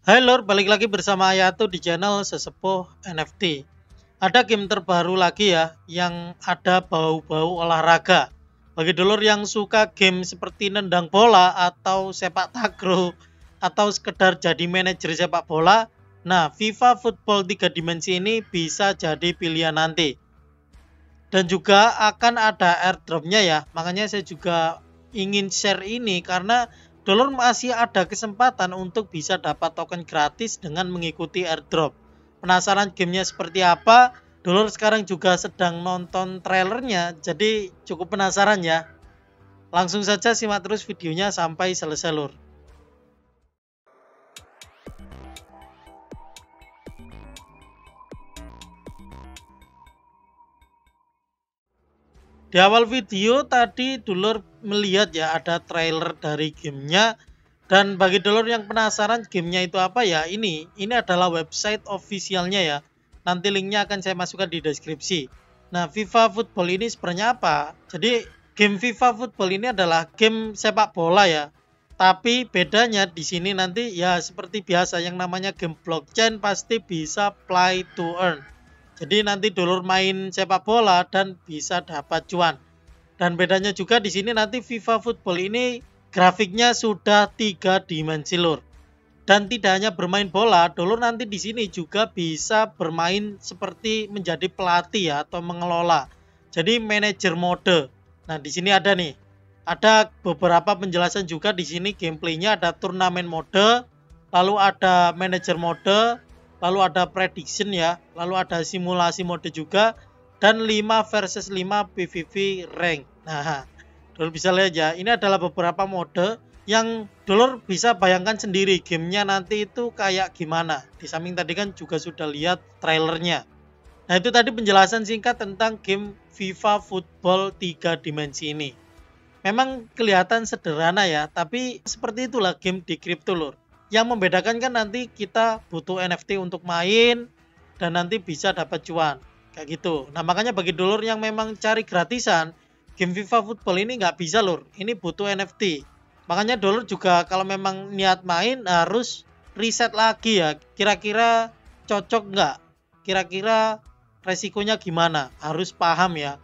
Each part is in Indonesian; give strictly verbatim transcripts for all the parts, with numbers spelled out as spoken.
Hai Lur, balik lagi bersama Ayato di channel Sesepuh N F T. Ada game terbaru lagi ya, yang ada bau-bau olahraga. Bagi dulur yang suka game seperti nendang bola atau sepak takraw, atau sekedar jadi manajer sepak bola, nah FIFA Football tiga dimensi ini bisa jadi pilihan nanti. Dan juga akan ada airdropnya ya, makanya saya juga ingin share ini karena dulur masih ada kesempatan untuk bisa dapat token gratis dengan mengikuti airdrop. Penasaran gamenya seperti apa? Dulur sekarang juga sedang nonton trailernya, jadi cukup penasaran ya. Langsung saja simak terus videonya sampai selesai lur. Di awal video tadi dulur melihat ya ada trailer dari gamenya. Dan bagi dulur yang penasaran gamenya itu apa ya, ini ini adalah website officialnya ya. Nanti linknya akan saya masukkan di deskripsi. Nah, FIFA Football ini sebenarnya apa? Jadi game FIFA Football ini adalah game sepak bola ya. Tapi bedanya di sini nanti ya seperti biasa yang namanya game blockchain pasti bisa play to earn. Jadi nanti dulur main sepak bola dan bisa dapat cuan. Dan bedanya juga di sini nanti FIFA Football ini grafiknya sudah tiga dimensi lur. Dan tidak hanya bermain bola, dulur nanti di sini juga bisa bermain seperti menjadi pelatih ya atau mengelola. Jadi manajer mode. Nah, di sini ada nih. Ada beberapa penjelasan juga di sini gameplaynya, ada turnamen mode, lalu ada manajer mode, lalu ada prediction ya, lalu ada simulasi mode juga, dan lima versus lima P V P rank. Nah, dulur bisa lihat ya, ini adalah beberapa mode yang dulur bisa bayangkan sendiri gamenya nanti itu kayak gimana. Di samping tadi kan juga sudah lihat trailernya. Nah, itu tadi penjelasan singkat tentang game FIFA Football tiga dimensi ini. Memang kelihatan sederhana ya, tapi seperti itulah game di kripto lur. Yang membedakan kan nanti kita butuh N F T untuk main dan nanti bisa dapat cuan. Kayak gitu. Nah, makanya bagi dulur yang memang cari gratisan, game FIFA Football ini nggak bisa lur. Ini butuh N F T. Makanya dulur juga kalau memang niat main harus riset lagi ya. Kira-kira cocok nggak? Kira-kira resikonya gimana? Harus paham ya.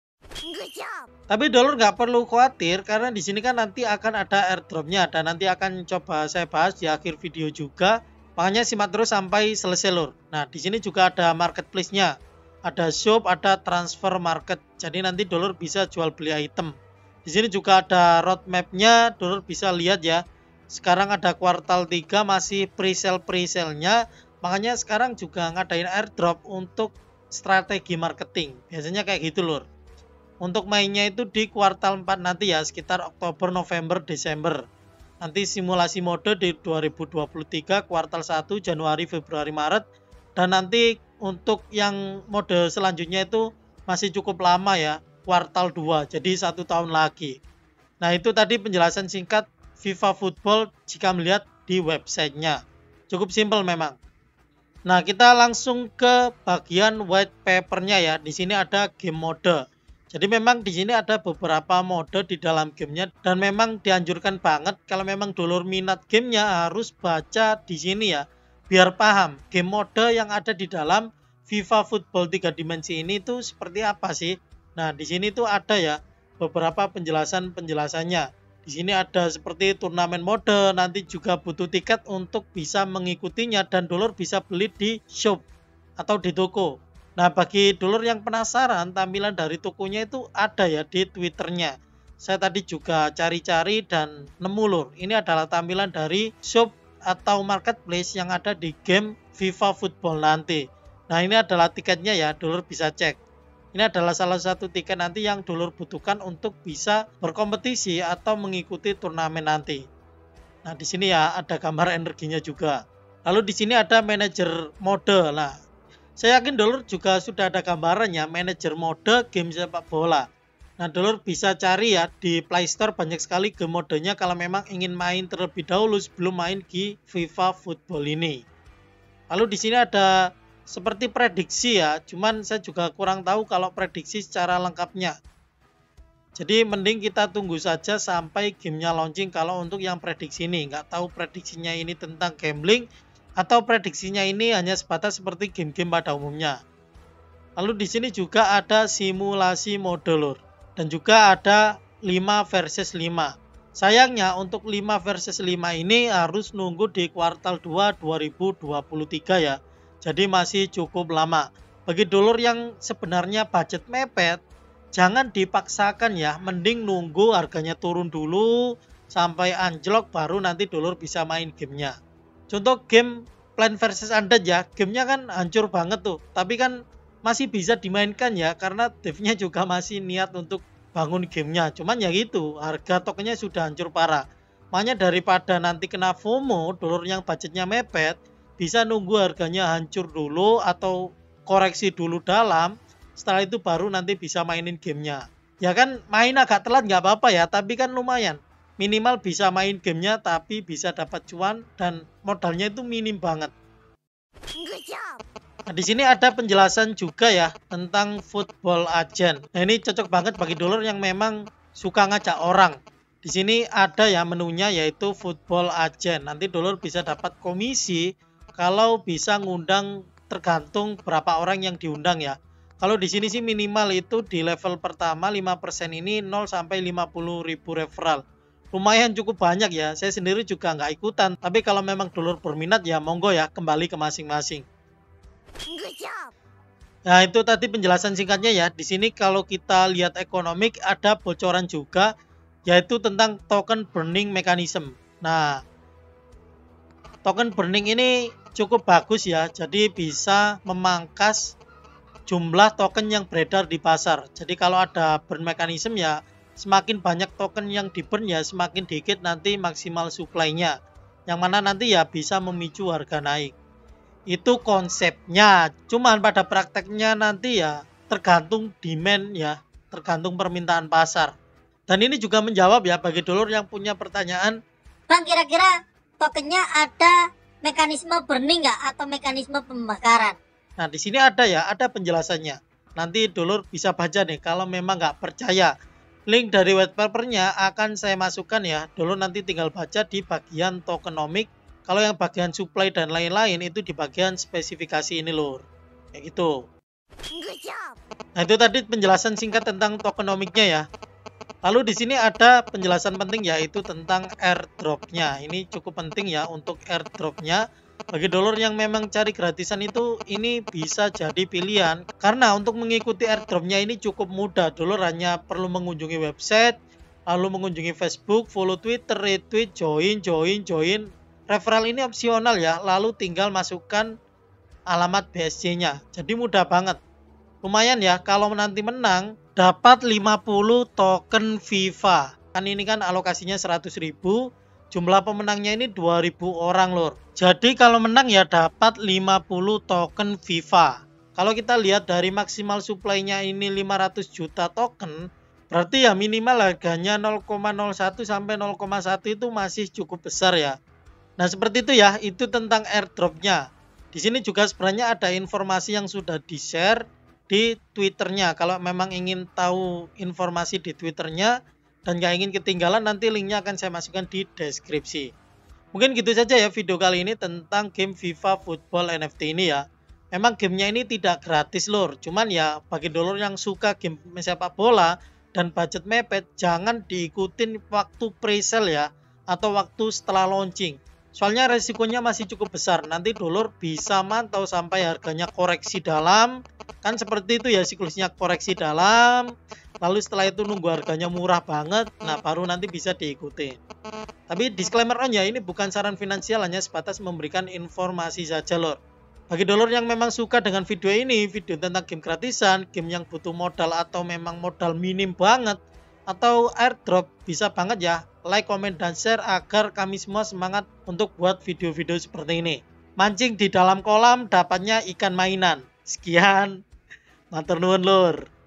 Tapi dulur nggak perlu khawatir karena di sini kan nanti akan ada airdropnya dan nanti akan coba saya bahas di akhir video juga. Makanya simak terus sampai selesai lur. Nah, di sini juga ada marketplace-nya. Ada shop, ada transfer market. Jadi nanti dulur bisa jual beli item. Di sini juga ada roadmap-nya, dulur bisa lihat ya. Sekarang ada kuartal tiga masih pre-sale pre-sale-nya. Makanya sekarang juga ngadain airdrop untuk strategi marketing. Biasanya kayak gitu lur. Untuk mainnya itu di kuartal empat nanti ya, sekitar Oktober, November, Desember. Nanti simulasi mode di dua ribu dua puluh tiga kuartal satu, Januari, Februari, Maret. Dan nanti untuk yang mode selanjutnya itu masih cukup lama ya, kuartal dua, jadi satu tahun lagi. Nah, itu tadi penjelasan singkat FIFA Football jika melihat di websitenya. Cukup simpel memang. Nah, kita langsung ke bagian white papernya ya. Di sini ada game mode. Jadi memang di sini ada beberapa mode di dalam gamenya dan memang dianjurkan banget kalau memang dulur minat gamenya harus baca di sini ya, biar paham game mode yang ada di dalam FIFA Football tiga dimensi ini tuh seperti apa sih. Nah, di sini tuh ada ya beberapa penjelasan-penjelasannya. Di sini ada seperti turnamen mode, nanti juga butuh tiket untuk bisa mengikutinya dan dulur bisa beli di shop atau di toko. Nah, bagi dulur yang penasaran tampilan dari tokonya itu ada ya di Twitternya. Saya tadi juga cari-cari dan nemu lur. Ini adalah tampilan dari shop atau marketplace yang ada di game FIFA Football nanti. Nah, ini adalah tiketnya ya, dulur bisa cek. Ini adalah salah satu tiket nanti yang dulur butuhkan untuk bisa berkompetisi atau mengikuti turnamen nanti. Nah, di sini ya ada gambar energinya juga. Lalu di sini ada manajer mode. Nah, saya yakin dulur juga sudah ada gambarannya manajer mode game sepak bola. Nah, dulur bisa cari ya di Play Store, banyak sekali game modenya kalau memang ingin main terlebih dahulu sebelum main di FIFA Football ini. Lalu di sini ada seperti prediksi ya, cuman saya juga kurang tahu kalau prediksi secara lengkapnya. Jadi mending kita tunggu saja sampai gamenya launching kalau untuk yang prediksi ini. Nggak tahu prediksinya ini tentang gambling atau prediksinya ini hanya sebatas seperti game-game pada umumnya. Lalu di sini juga ada simulasi mode lur, dan juga ada lima versus lima. Sayangnya untuk lima versus lima ini harus nunggu di kuartal dua dua ribu dua puluh tiga ya. Jadi masih cukup lama. Bagi dulur yang sebenarnya budget mepet, jangan dipaksakan ya, mending nunggu harganya turun dulu sampai anjlok baru nanti dulur bisa main gamenya. Contoh game Plants versus. Undead ya, gamenya kan hancur banget tuh, tapi kan masih bisa dimainkan ya, karena devnya juga masih niat untuk bangun gamenya. Cuman ya gitu, harga tokennya sudah hancur parah. Makanya daripada nanti kena FOMO, dulur yang budgetnya mepet, bisa nunggu harganya hancur dulu atau koreksi dulu dalam, setelah itu baru nanti bisa mainin gamenya. Ya kan main agak telat nggak apa-apa ya, tapi kan lumayan. Minimal bisa main gamenya tapi bisa dapat cuan dan modalnya itu minim banget. Nah, di sini ada penjelasan juga ya tentang football agent. Nah, ini cocok banget bagi dulur yang memang suka ngajak orang. Di sini ada ya menunya yaitu football agent. Nanti dulur bisa dapat komisi kalau bisa ngundang, tergantung berapa orang yang diundang ya. Kalau di sini sih minimal itu di level pertama lima persen ini nol sampai lima puluh ribu referral. Lumayan cukup banyak ya. Saya sendiri juga nggak ikutan. Tapi kalau memang dulur berminat ya monggo ya, kembali ke masing-masing. Nah, itu tadi penjelasan singkatnya ya. Di sini kalau kita lihat ekonomik ada bocoran juga yaitu tentang token burning mechanism. Nah, token burning ini cukup bagus ya. Jadi bisa memangkas jumlah token yang beredar di pasar. Jadi kalau ada burn mechanism ya, semakin banyak token yang di burn ya semakin dikit nanti maksimal supply-nya. Yang mana nanti ya bisa memicu harga naik. Itu konsepnya. Cuman pada prakteknya nanti ya tergantung demand ya, tergantung permintaan pasar. Dan ini juga menjawab ya bagi dulur yang punya pertanyaan, Bang, kira-kira tokennya ada mekanisme burning nggak atau mekanisme pembakaran? Nah, di sini ada ya, ada penjelasannya. Nanti dulur bisa baca nih kalau memang nggak percaya. Link dari white papernya akan saya masukkan ya. Dulur nanti tinggal baca di bagian tokenomic. Kalau yang bagian supply dan lain-lain itu di bagian spesifikasi ini lur. Kayak gitu. Nah, itu tadi penjelasan singkat tentang tokenomicnya ya. Lalu di sini ada penjelasan penting yaitu tentang airdropnya. Ini cukup penting ya untuk airdropnya. Bagi dulur yang memang cari gratisan itu ini bisa jadi pilihan. Karena untuk mengikuti airdropnya ini cukup mudah. Dulur hanya perlu mengunjungi website, lalu mengunjungi Facebook, follow Twitter, retweet, join, join, join. Referral ini opsional ya. Lalu tinggal masukkan alamat B S C-nya. Jadi mudah banget. Lumayan ya kalau nanti menang dapat lima puluh token FIFA. Kan ini kan alokasinya seratus ribu. Jumlah pemenangnya ini dua ribu orang lor. Jadi kalau menang ya dapat lima puluh token FIFA. Kalau kita lihat dari maksimal supply-nya ini lima ratus juta token, berarti ya minimal harganya nol koma nol satu sampai nol koma satu itu masih cukup besar ya. Nah, seperti itu ya, itu tentang airdropnya. Di sini juga sebenarnya ada informasi yang sudah di-share di Twitternya. Kalau memang ingin tahu informasi di Twitternya dan gak ingin ketinggalan, nanti linknya akan saya masukkan di deskripsi. Mungkin gitu saja ya video kali ini tentang game FIFA Football N F T ini ya. Memang gamenya ini tidak gratis lor. Cuman ya bagi dulur yang suka game sepak bola dan budget mepet, jangan diikutin waktu pre-sale ya, atau waktu setelah launching. Soalnya resikonya masih cukup besar. Nanti dulur bisa mantau sampai harganya koreksi dalam. Kan seperti itu ya siklusnya, koreksi dalam. Lalu setelah itu nunggu harganya murah banget. Nah baru nanti bisa diikuti. Tapi disclaimer on ya, ini bukan saran finansial, hanya sebatas memberikan informasi saja lor. Bagi dulur yang memang suka dengan video ini, video tentang game gratisan, game yang butuh modal atau memang modal minim banget, atau airdrop, bisa banget ya like, komen, dan share agar kami semua semangat untuk buat video-video seperti ini. Mancing di dalam kolam dapatnya ikan mainan. Sekian, matur nuwun lur.